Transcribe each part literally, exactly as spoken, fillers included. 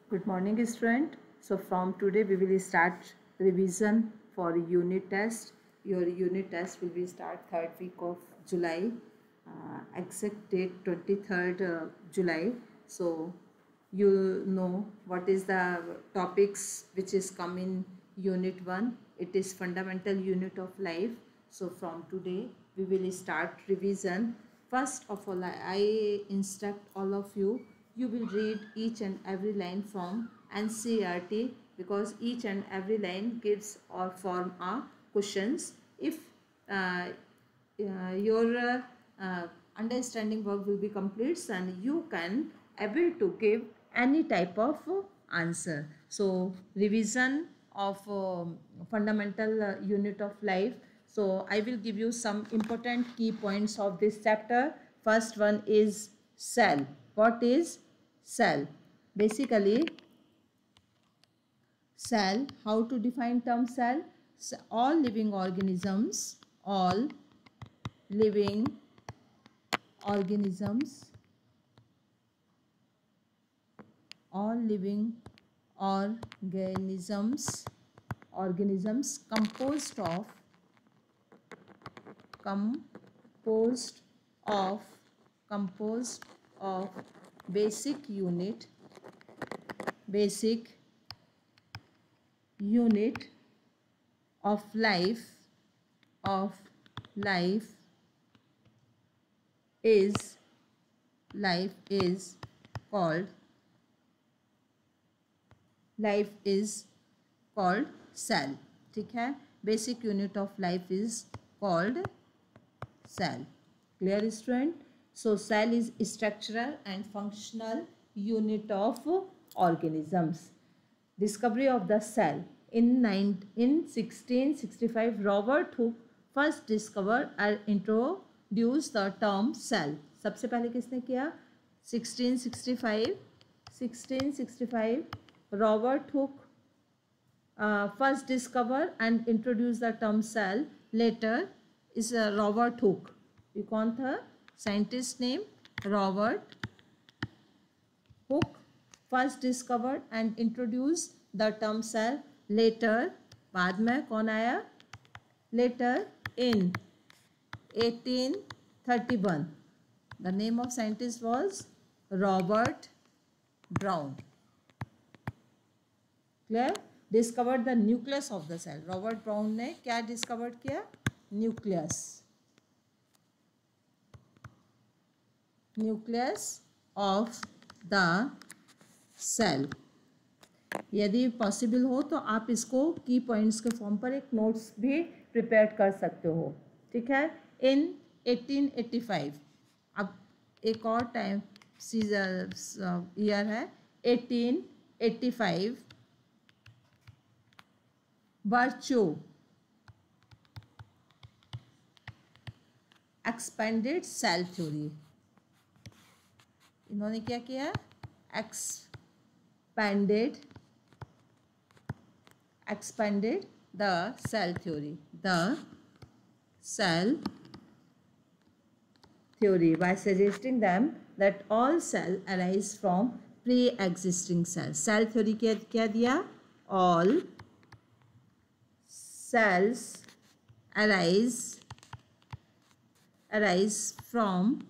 Good morning, student. So from today we will start revision for unit test. Your unit test will be start third week of July. Uh, exact date twenty-third uh, July. So you know what is the topics which is come in unit one. It is fundamental unit of life. So from today we will start revision. First of all, I instruct all of you, you will read each and every line from N C E R T because each and every line gives or form a questions. If uh, uh, your uh, uh, understanding work will be complete and you can able to give any type of uh, answer. So revision of um, fundamental uh, unit of life. So I will give you some important key points of this chapter. First one is cell. What is cell? Basically, cell, how to define term cell? So all living organisms, all living organisms, all living organisms, organisms composed of, composed of, composed of basic unit, basic unit of life, of life is, life is called, life is called cell. ठीक है, basic unit of life is called cell. Clear, student? So cell is structural and functional unit of organisms. Discovery of the cell. In, nine, in sixteen sixty-five, Robert Hooke first discovered and introduced the term cell. सबसे पहले किसने किया? sixteen sixty-five, sixteen sixty-five, Robert Hooke uh, first discovered and introduced the term cell. Later is uh, Robert Hooke. ये कौन था? Scientist name Robert Hooke first discovered and introduced the term cell. Later, बाद में कौन आया? Later in eighteen thirty-one, the name of scientist was Robert Brown. Clear? Discovered the nucleus of the cell. Robert Brown ने क्या discovered किया? Nucleus. Nucleus of the cell. यदि possible हो तो आप इसको की पॉइंट्स के फॉर्म पर एक नोट्स भी प्रिपेयर कर सकते हो. ठीक है. इन eighteen eighty-five, अब एक और टाइम ईयर है eighteen eighty-five, Virchow expanded cell theory. इन्होंने क्या किया? Expanded expanded the cell theory, the cell theory by suggesting them that all cell arise from pre-existing cells. Cell theory क्या क्या दिया? All cells arise arise from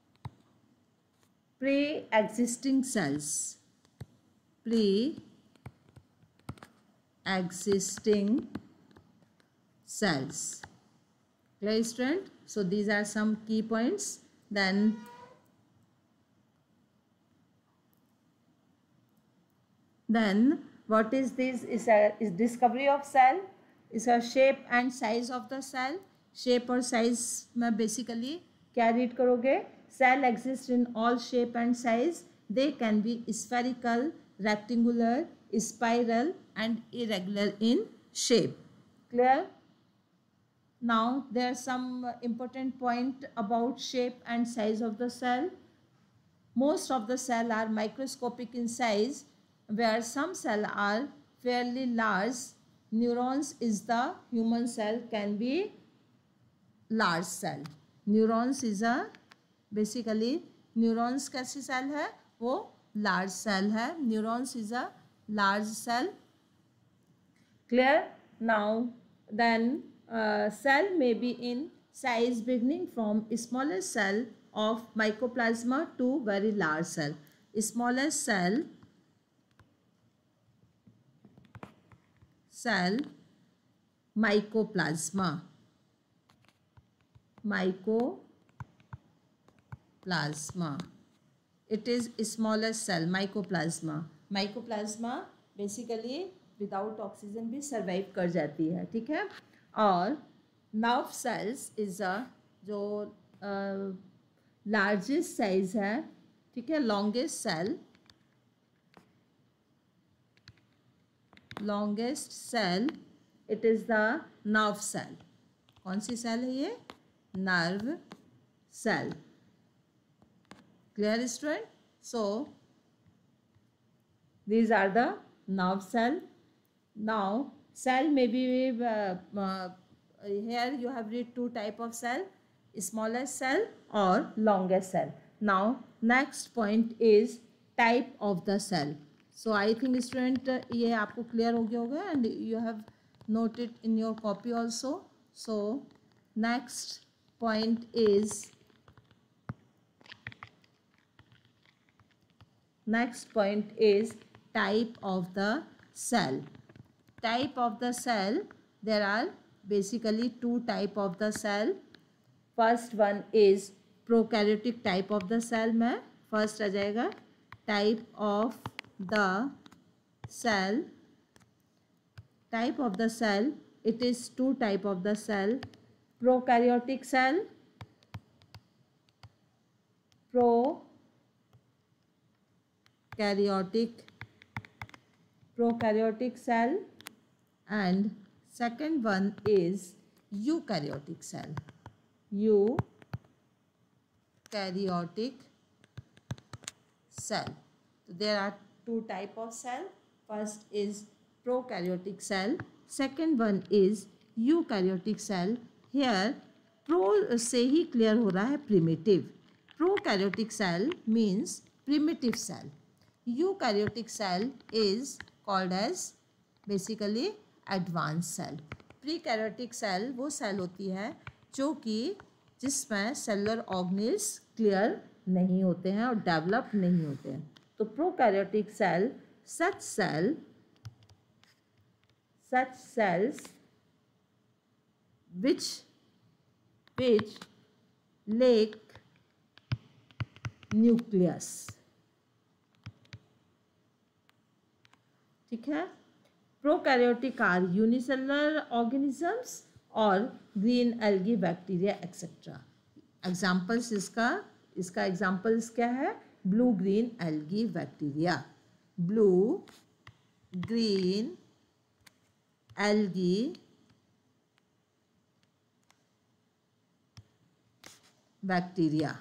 pre-existing cells, pre existing cells. Clear, student? So these are some key points. Then then what is this? Is a is discovery of cell, is a shape and size of the cell. Shape और size में basically क्या read करोगे? Cell exists in all shape and size. They can be spherical, rectangular, spiral and irregular in shape. Clear? Now there are some important point about shape and size of the cell. Most of the cell are microscopic in size, where some cell are fairly large. Neurons is the human cell can be large cell. Neurons is a basically neurons कैसी cell है? वो large cell है. Neurons is a large cell. Clear. Now then cell may be in size beginning from smallest cell of mycoplasma to very large cell. Smallest cell cell mycoplasma mycoplasma it is smallest cell mycoplasma. mycoplasma basically without oxygen भी survive कर जाती है. ठीक है. और nerve cells is a जो largest size है. ठीक है. Longest cell longest cell it is the nerve cell. कौन सी सेल है ये? Nerve cell. Clear student. So these are the nerve cell. Now cell may be uh, uh, here you have read two type of cell, smallest cell or longest cell. Now next point is type of the cell. So I think student uh, ये आपको clear हो गया होगा and you have noted in your copy also. So next point is next point is type of the cell. Type of the cell, there are basically two type of the cell. First one is prokaryotic type of the cell. में first आ जाएगा type of the cell. Type of the cell, it is two type of the cell. Prokaryotic cell, prokaryotic prokaryotic cell, and second one is eukaryotic cell. Eukaryotic cell. So there are two type of cell. First is prokaryotic cell. Second one is eukaryotic cell. Here pro से ही clear हो रहा है primitive. Prokaryotic cell means primitive cell. Eukaryotic cell is called as basically advanced cell. Prekaryotic cell वो cell होती है जो कि जिसमें cellular organelles clear नहीं होते हैं और develop नहीं होते हैं. तो prokaryotic cell such cell such cells which which lack nucleus. ठीक है. प्रोकैरियोटिक आर यूनिसेलुलर ऑर्गेनिजम्स और green algae bacteria etcetera. Examples इसका इसका एग्जाम्पल्स क्या है? Blue green algae bacteria. Blue green algae bacteria.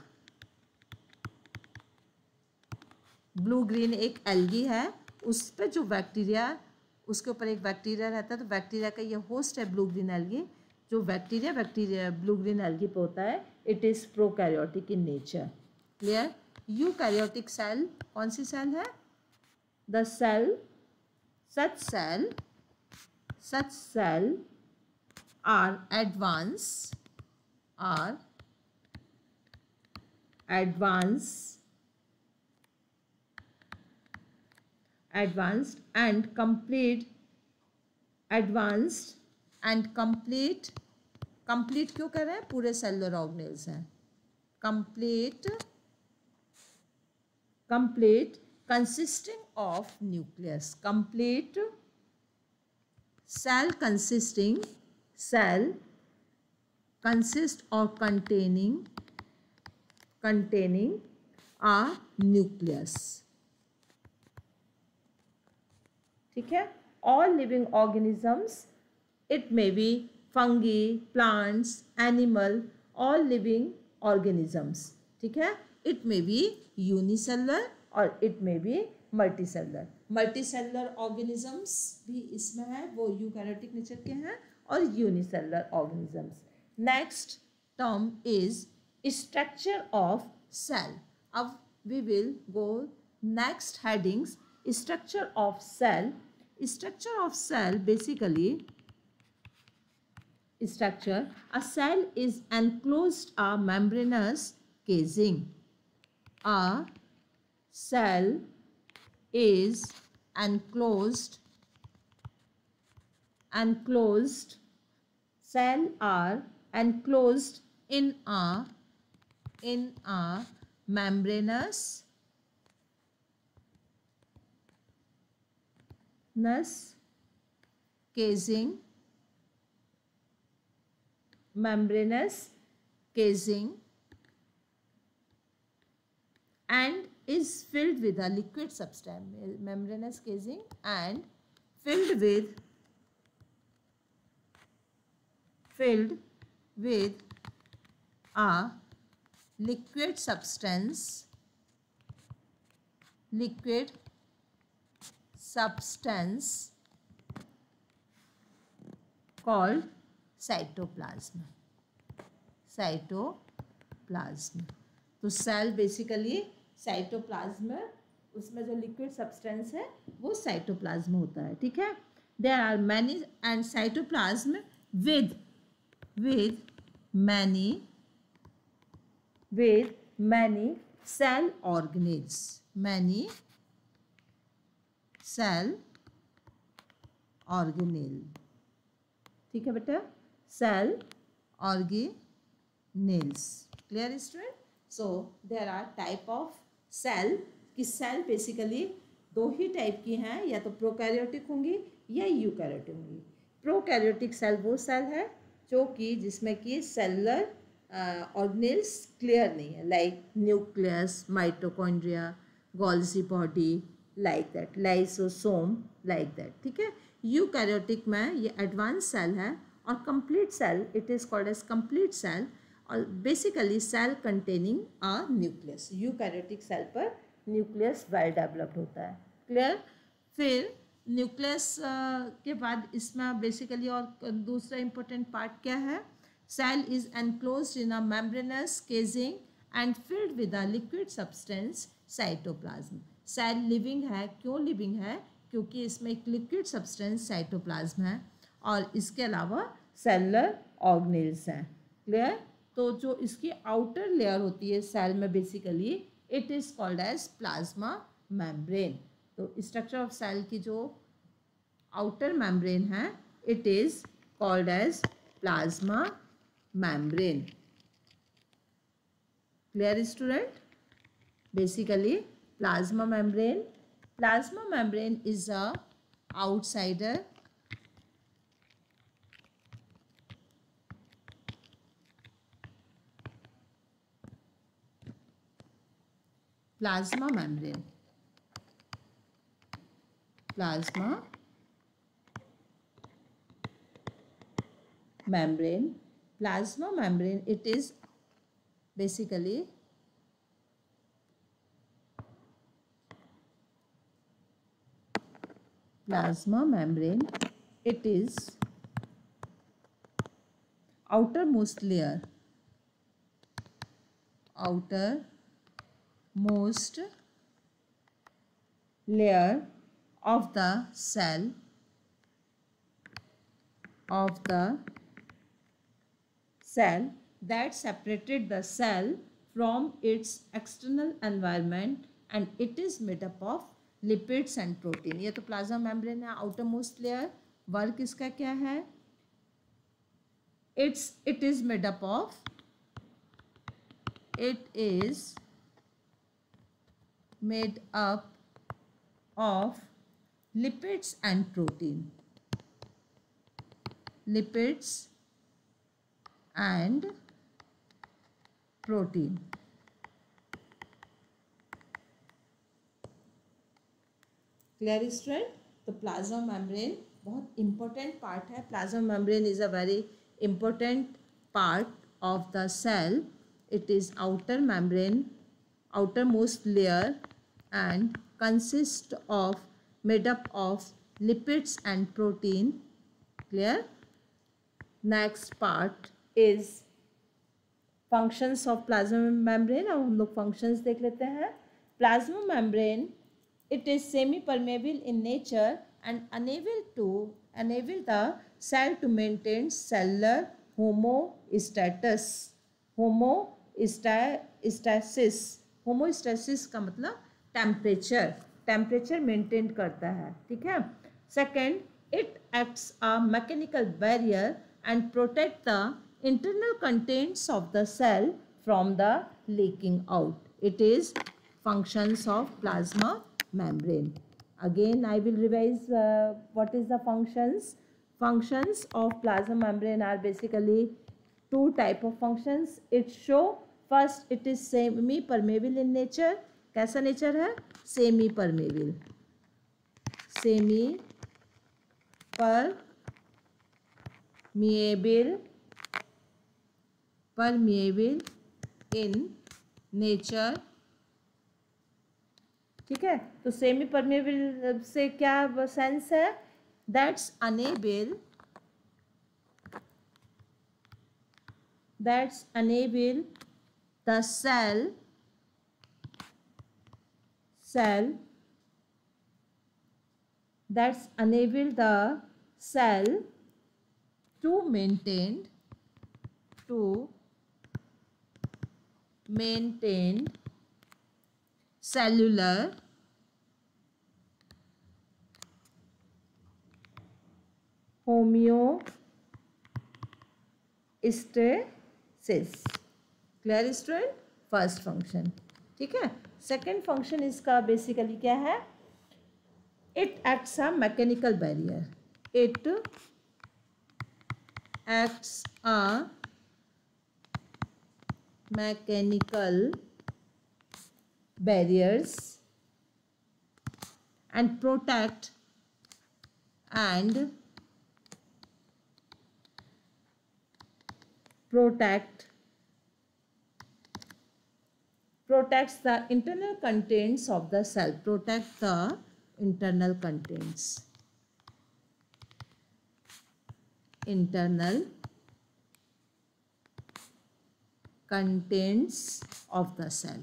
Blue green एक एल्गी है, उस पर जो बैक्टीरिया उसके ऊपर एक बैक्टीरिया रहता है, तो बैक्टीरिया का ये होस्ट है ब्लू ग्रीन एल्गी. जो bacteria bacteria blue green algae पे होता है it is prokaryotic in nature. Clear. Eukaryotic cell कौन सी सेल है? The cell such cell such cell are advance are advance advanced and complete advanced and complete complete क्यों कर रहे हैं? पूरे सेलुलर ऑर्गेनेल्स हैं. complete complete consisting of nucleus. complete cell consisting cell consist or containing containing a nucleus. ठीक है. All living organisms it may be fungi, plants, animal, all living organisms. ठीक है. इट मे बी यूनिसेलुलर और it may be multicellular. Multicellular organisms भी इसमें है, वो eukaryotic nature के हैं, और unicellular organisms. Next term is structure of cell. अब we will go Next headings, structure of cell. Structure of cell, basically structure, a cell is enclosed a membranous casing. A cell is enclosed enclosed cell are enclosed in a in a membranous casing membranous casing and is filled with a liquid substance. Membranous casing and filled with filled with a liquid substance liquid substance called cytoplasm. cytoplasm तो cell basically cytoplasm, उसमें जो liquid substance है वो cytoplasm होता है. ठीक है. There are many and cytoplasm with with many with many cell organelles many cell organelle. ठीक है बेटा. Cell organelles. Clear student. So there are type of cell कि सेल बेसिकली दो ही टाइप की हैं, या तो प्रोकैरियोटिक होंगी या यूकैरियोटिक होंगी. प्रोकैरियोटिक सेल वो सेल है जो कि जिसमें कि सेलुलर ऑर्गेनेल्स क्लियर नहीं है, like nucleus, mitochondria, Golgi body, like that, lysosome, like that. ठीक है. यूकैरियोटिक में ये एडवांस सेल है और complete cell, it is called as complete cell, और basically cell containing a nucleus. Eukaryotic cell पर न्यूक्लियस वेल डेवलप्ड होता है. क्लियर. फिर न्यूक्लियस के बाद इसमें बेसिकली और दूसरा इंपॉर्टेंट पार्ट क्या है. Cell is enclosed in a membranous casing and filled with a liquid substance cytoplasm. Cell living है. क्यों लिविंग है? क्योंकि इसमें एक लिक्विड सब्सटेंस साइटोप्लाज्म है और इसके अलावा सेलुलर ऑर्गेनेल्स हैं. क्लियर. तो जो इसकी आउटर लेयर होती है सेल में basically it is called as plasma membrane. तो स्ट्रक्चर ऑफ सेल की जो आउटर मेम्ब्रेन है it is called as plasma membrane. Clear student. Basically plasma membrane plasma membrane is a outsider plasma membrane plasma membrane plasma membrane it is basically plasma membrane it is outermost layer outermost layer of the cell of the cell that separated the cell from its external environment and it is made up of lipids and protein. ये तो plasma membrane है, outer most layer. Work इसका क्या है? It's it is made up of it is made up of lipids and protein lipids and protein. Clear student. तो plasma membrane बहुत important part है. Plasma membrane is a very important part of the cell. It is outer membrane, outer most layer and consist of made up of lipids and protein. Clear. Next part is functions of plasma membrane. अब हम लोग functions देख लेते हैं. plasma membrane, it is semi-permeable in nature and unable to enable the cell to maintain cellular homeostasis. Homeostasis, homeostasis का मतलब temperature, temperature maintain करता है, ठीक है. Second, it acts a mechanical barrier and protect the internal contents of the cell from the leaking out. It is functions of plasma membrane. Again I will revise uh, what is the functions. Functions of plasma membrane are basically two type of functions. It show first it is semi permeable in nature. कैसा nature है? Semi permeable. Semi permeable permeable in nature. ठीक है, तो semi permeable से क्या sense है? That's enable that's enable the cell cell that's enable the cell to maintain to maintain cellular homeostasis. Clear student? First function, ठीक है. Second function इसका basically क्या है? It acts a mechanical barrier. It acts a mechanical barriers and protect and protect protects the internal contents of the cell. Protect the internal contents internal contents of the cell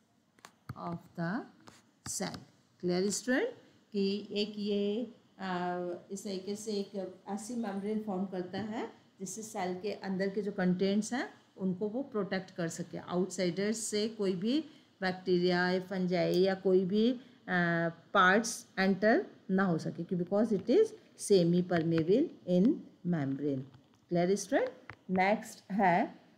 of the cell. Clear student? कि एक ये आ, इस तरीके से एक ऐसी membrane form करता है जिससे सेल के अंदर के जो कंटेंट्स हैं उनको वो प्रोटेक्ट कर सके, आउटसाइडर्स से कोई भी बैक्टीरिया, फंजाई या कोई भी पार्ट्स एंटर ना हो सके, कि because it is semi permeable in membrane. Clear student? Next है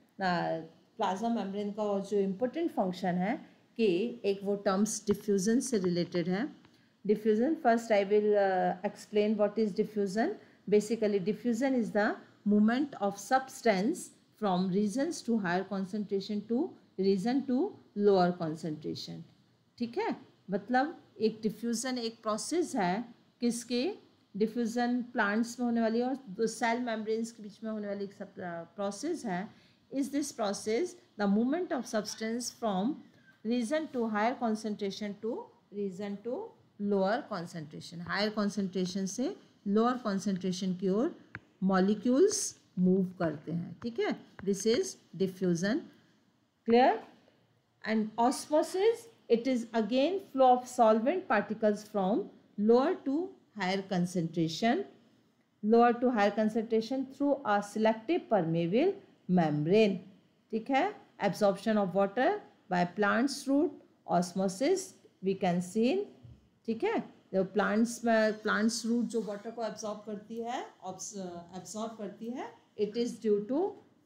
प्लाज्मा मेम्ब्रेन का जो इम्पोर्टेंट फंक्शन है कि एक वो टर्म्स डिफ्यूज़न से रिलेटेड है. Diffusion, first I will explain what is diffusion. Basically diffusion is the movement of substance from regions to higher concentration to region to lower concentration. ठीक है, मतलब एक डिफ्यूज़न एक प्रोसेस है किसके, डिफ्यूज़न प्लांट्स में होने वाली और दो सेल मेम्ब्रेन्स के बीच में होने वाली एक प्रोसेस है. Is this process the movement of substance from region to higher concentration to region to lower concentration. Higher concentration से लोअर कॉन्सेंट्रेशन की ओर मॉलिक्यूल्स मूव करते हैं. ठीक है, this is diffusion. Clear? And osmosis, it is again flow of solvent particles from lower to higher concentration lower to higher concentration through a selective permeable membrane. ठीक है, absorption of water by plants root, osmosis we can see. ठीक है, जो plants में plants root जो water को absorb करती है एब्जॉर्ब करती है it is due to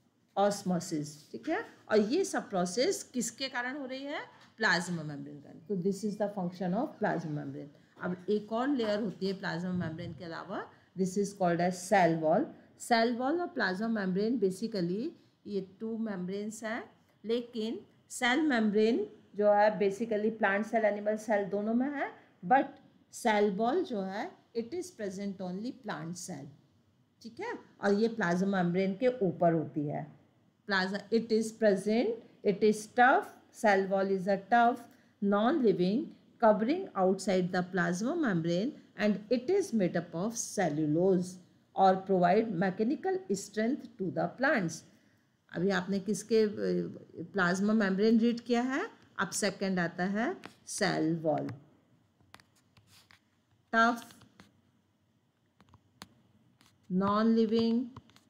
osmosis. ठीक है, और ये सब प्रोसेस किसके कारण हो रही है, प्लाज्मा मेम्ब्रेन का. तो this is the function of plasma membrane. अब एक और लेयर होती है प्लाज्मा मेम्ब्रेन के अलावा, this is called as cell wall. Cell wall और प्लाज्मा मेम्ब्रेन बेसिकली ये टू मेम्ब्रेन्स हैं, लेकिन सेल मेम्ब्रेन जो है basically plant cell animal cell दोनों में है, बट सेल वॉल जो है it is present only plant cell. ठीक है, और ये प्लाज्मा मेम्ब्रेन के ऊपर होती है. Plasma it is present, it is tough. Cell wall is a tough, non-living covering outside the plasma membrane and it is made up of cellulose or provide mechanical strength to the plants. अभी आपने किसके plasma membrane read किया है, अब second आता है cell wall. Tough, non living,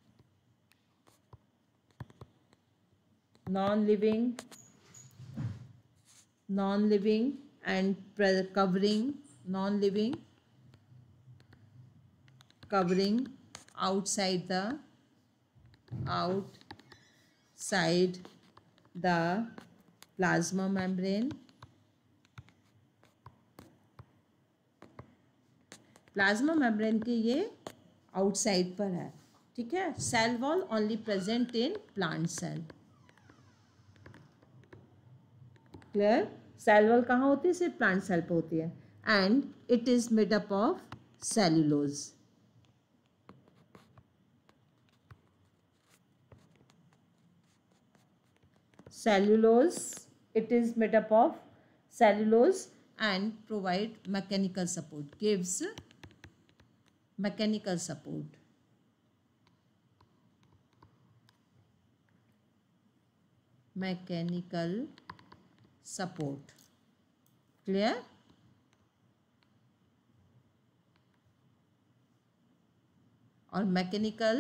non living, non living and covering, non living, covering outside the outside the plasma membrane. Plasma membrane के ये आउटसाइड पर है, ठीक है. Cell wall only present in plant cell. Clear. Cell wall कहाँ होती है? सिर्फ प्लांट सेल पे होती है. And it is made up of cellulose. Cellulose, it is made up of cellulose and provide mechanical support, gives mechanical support. Mechanical support. Clear? और mechanical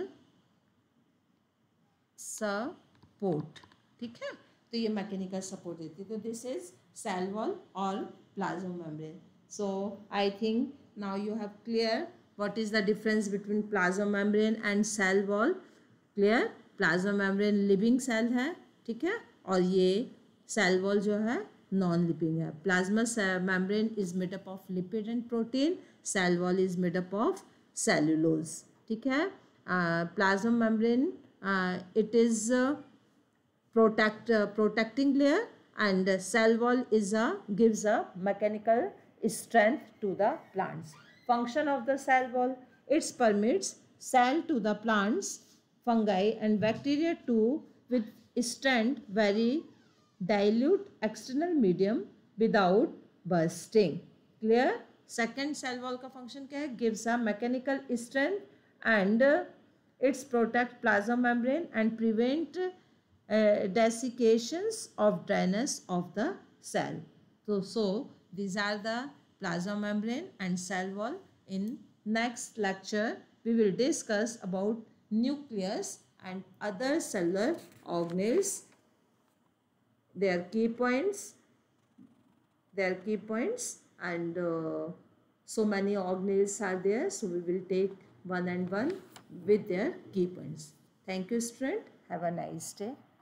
support, ठीक है. तो ये मैकेनिकल सपोर्ट देती है. तो दिस इज सेल वॉल और plasma membrane. So I think now you have clear what is the difference between plasma membrane and cell wall. Clear. Plasma membrane living cell है, ठीक है, और ये सेल वॉल जो है नॉन लिविंग है. Plasma membrane is made up of lipid and protein. Cell wall is made up of cellulose, ठीक है. Plasma membrane it is protect uh, protecting layer, and uh, cell wall is a gives a mechanical strength to the plants. Function of the cell wall: it permits cell to the plants, fungi and bacteria to withstand very dilute external medium without bursting. Clear. Second cell wall का function क्या है? Gives a mechanical strength and uh, it's protect plasma membrane and prevent Uh, desiccations of dryness of the cell. So, so these are the plasma membrane and cell wall. In next lecture, we will discuss about nucleus and other cellular organelles, their key points, their key points, and uh, so many organelles are there. So we will take one and one with their key points. Thank you, student. Have a nice day.